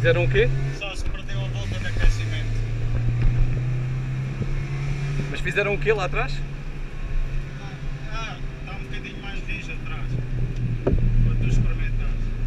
Fizeram o quê? Só se perdeu a volta de aquecimento. Mas fizeram o quê lá atrás? Está um bocadinho mais rijo atrás. Para tu experimentares.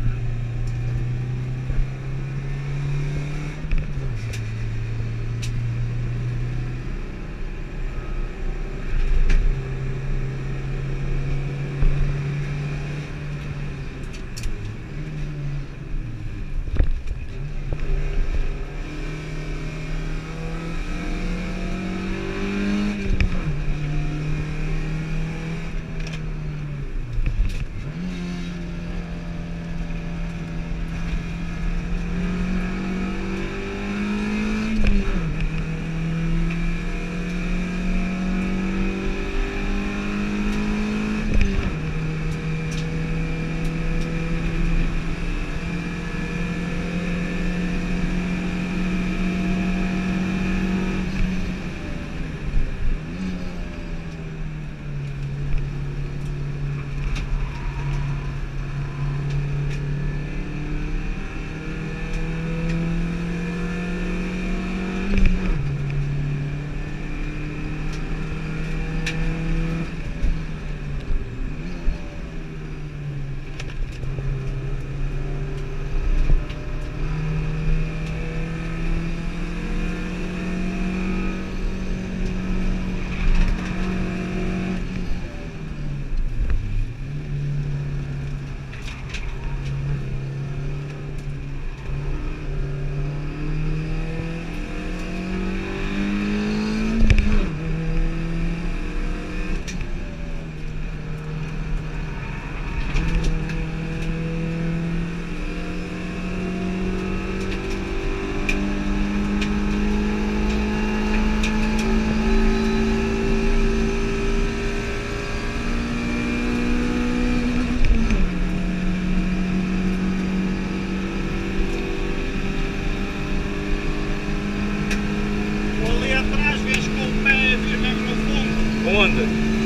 Onde?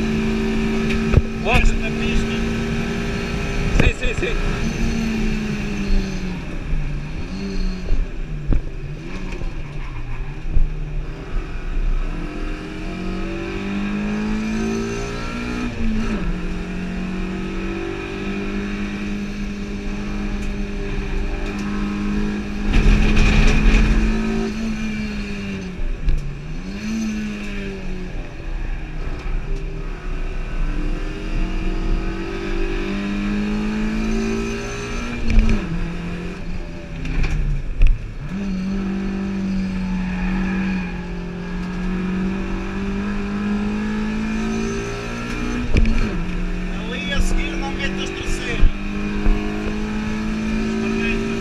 Onde? Na pista. Sim, sim, sim. Ali a seguir não metas terceiro. Experimenta.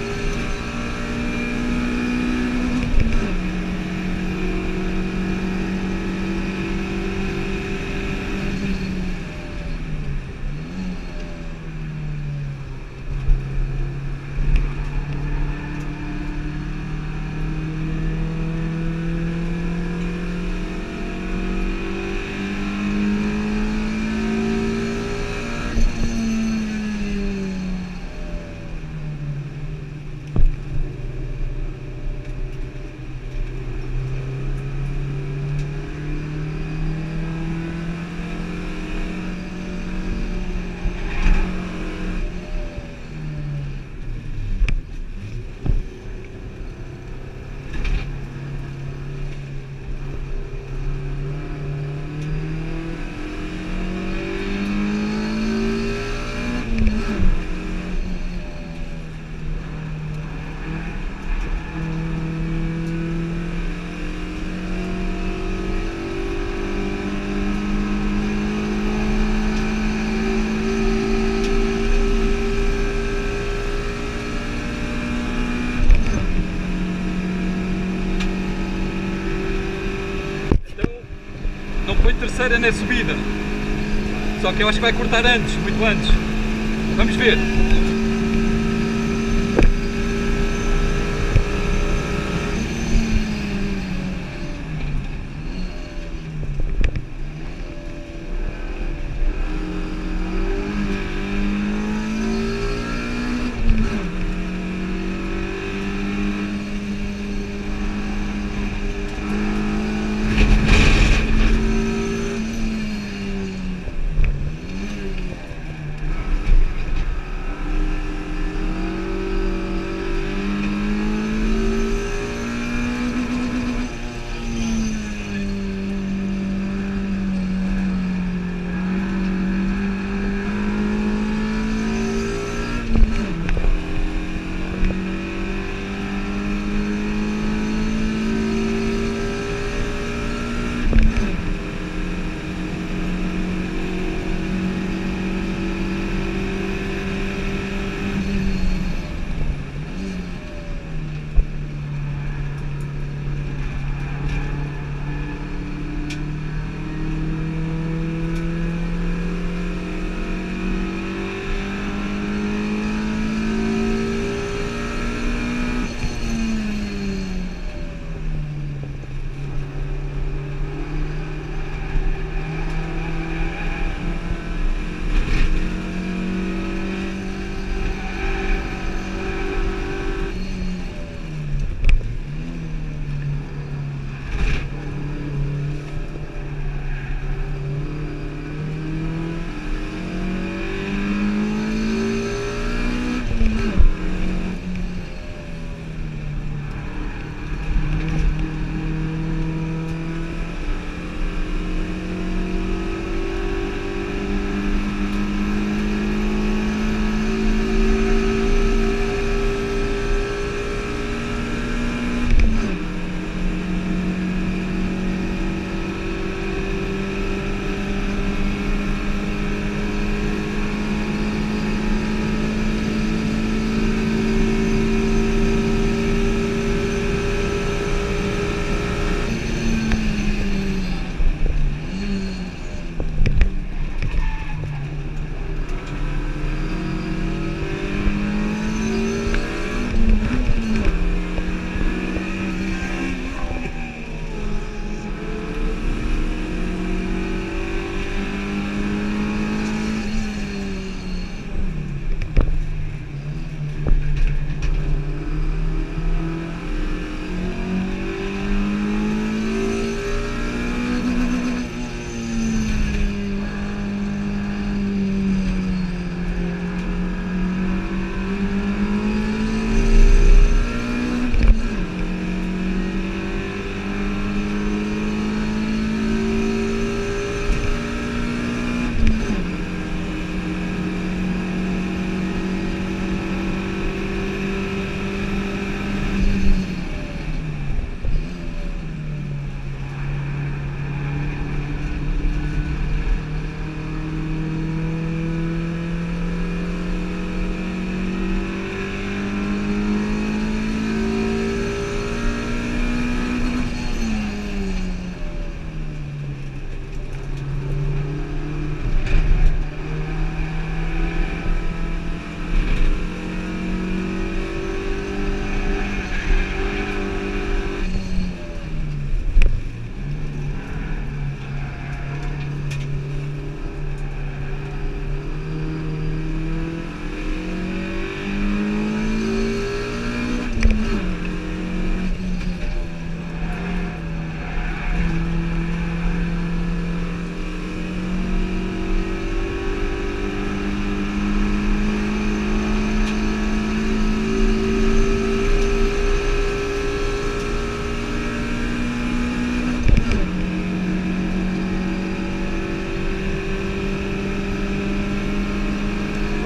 Não foi terceira na subida. Só que eu acho que vai cortar antes, muito antes. Vamos ver.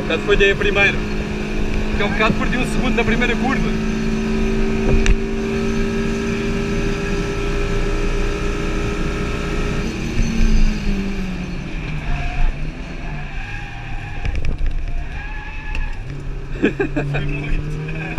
Já te falhei a primeira. Porque é um bocado perdi um segundo na primeira curva. Foi muito.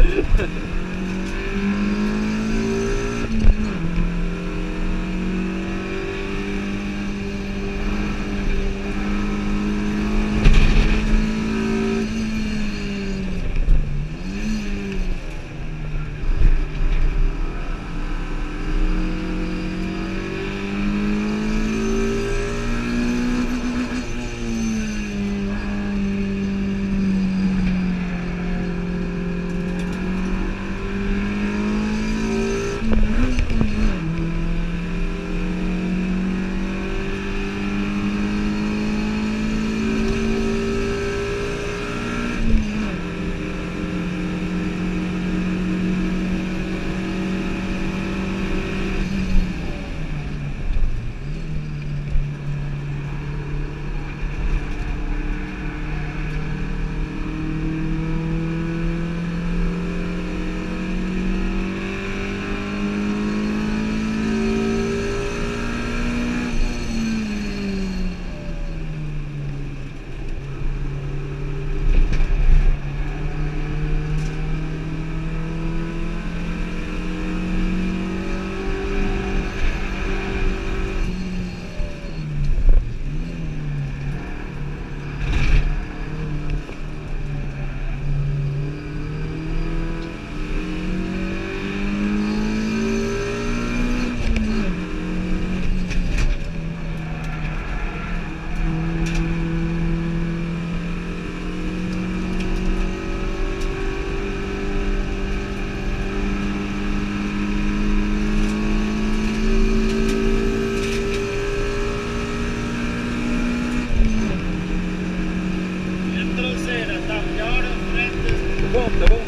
Tá bom?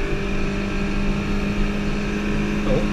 Tá bom.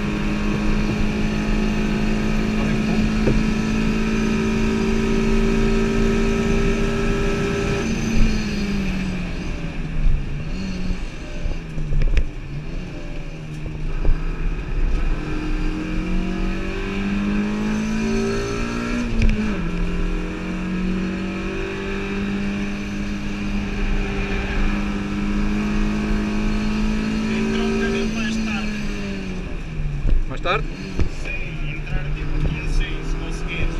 Mais tarde? Sim, entrar tipo aqui assim, se conseguires.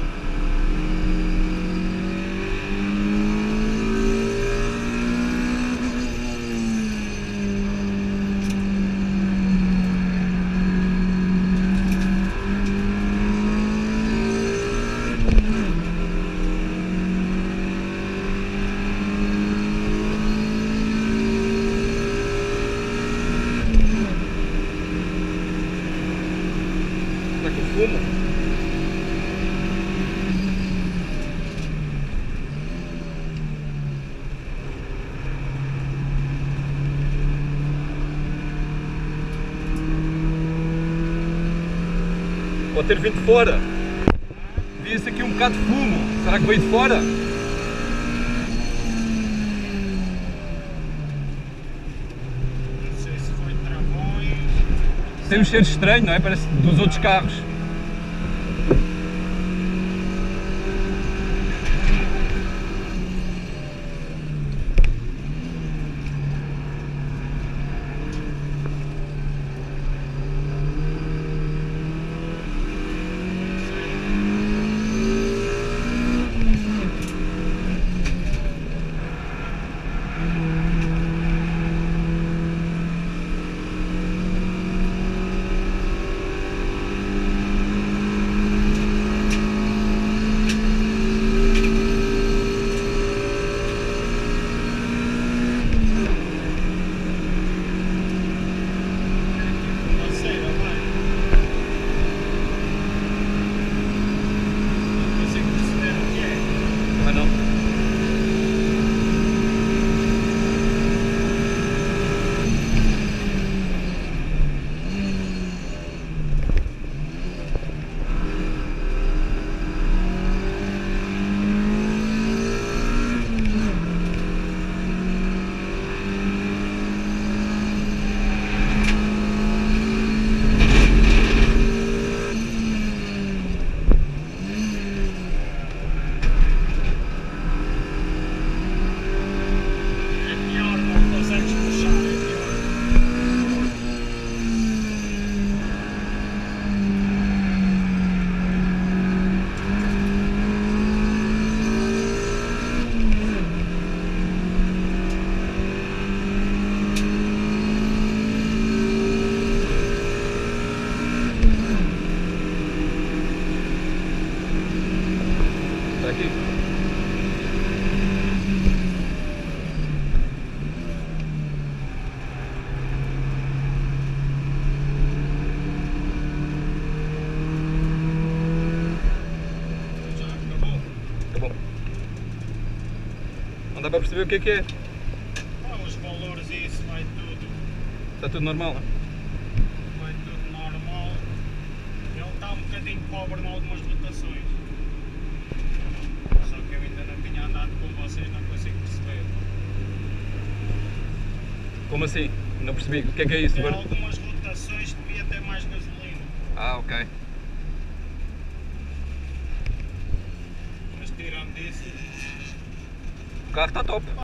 Está com fumo. Pode ter vindo de fora. Via-se aqui um bocado de fumo. Será que veio de fora? Não sei se foi travões. Tem um cheiro estranho, não é? Parece dos outros carros. Tá bom. Não dá para perceber o que é. Pá, os valores e isso vai tudo. Está tudo normal, não é? Vai tudo normal. Ele está um bocadinho pobre em algumas rotações. Só que eu ainda não tinha andado com vocês, não consigo perceber. Como assim? Não percebi. O que é isso? Em algumas rotações devia ter mais gasolina. Ah, ok. Mas tirando disso. O carro está top.